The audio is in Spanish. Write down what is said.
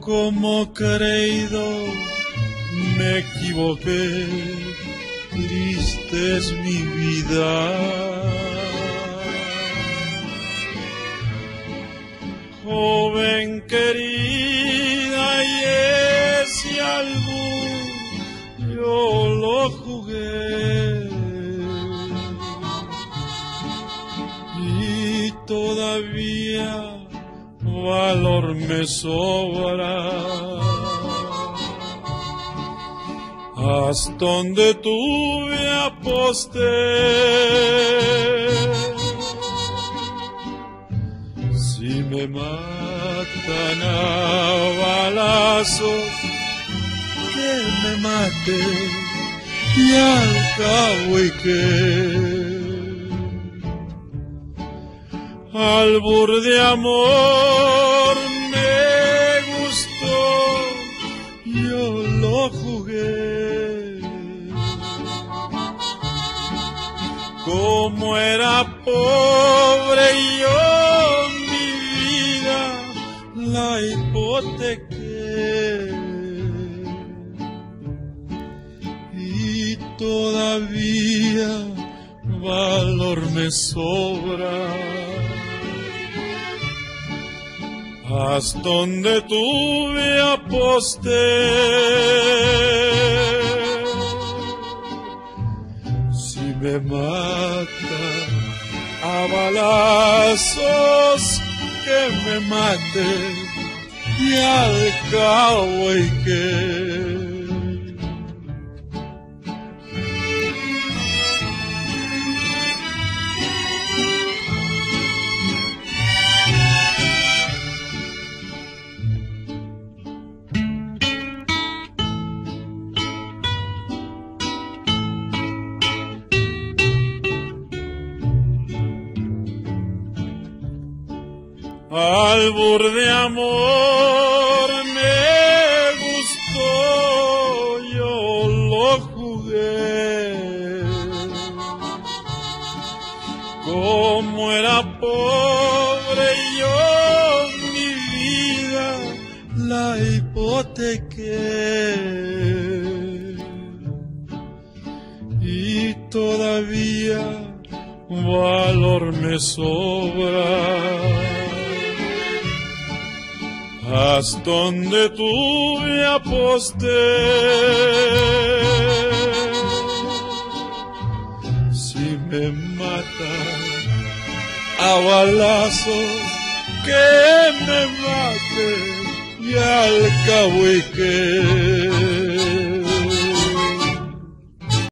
como creído me equivoqué, triste es mi vida. Joven querida, y ese albur yo lo jugué, y todavía valor me sobra. Hasta donde tuve aposté, si me matan a balazos, que me mate, y al cabo y que albur de amor me gustó, yo lo jugué. Como era pobre yo mi vida la hipotequé, y todavía valor me sobra. Hasta donde tuve aposté, si me mata a balazos, que me mate, y al cabo y que albur de amor me gustó, yo lo jugué. Como era pobre yo mi vida la hipotequé, y todavía valor me sobra. Hasta donde tuve aposté, si me matan a balazos, que me mate, y al cabo y que